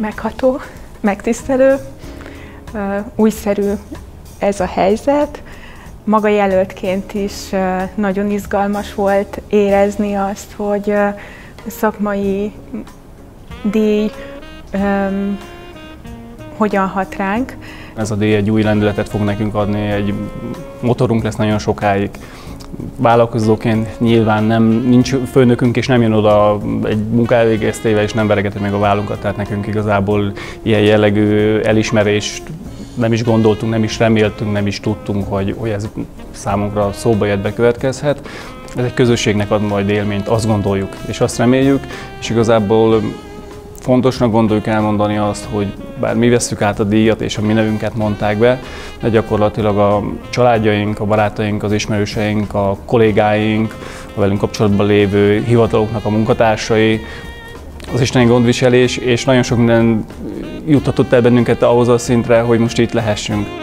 megható, megtisztelő, újszerű ez a helyzet. Maga jelöltként is nagyon izgalmas volt érezni azt, hogy szakmai díj hogyan hat ránk. Ez a díj egy új lendületet fog nekünk adni, egy motorunk lesz nagyon sokáig. Vállalkozóként nyilván nincs főnökünk, és nem jön oda egy munka elvégeztével, és nem veregeti meg a vállunkat, tehát nekünk igazából ilyen jellegű elismerést nem is gondoltunk, nem is reméltünk, nem is tudtunk, hogy ez számunkra szóba jött, bekövetkezhet. Ez egy közösségnek ad majd élményt, azt gondoljuk, és azt reméljük, és igazából fontosnak gondoljuk elmondani azt, hogy bár mi vesszük át a díjat és a mi nevünket mondták be, de gyakorlatilag a családjaink, a barátaink, az ismerőseink, a kollégáink, a velünk kapcsolatban lévő hivataloknak a munkatársai, az isteni gondviselés, és nagyon sok minden juttatott el bennünket ahhoz a szintre, hogy most itt lehessünk.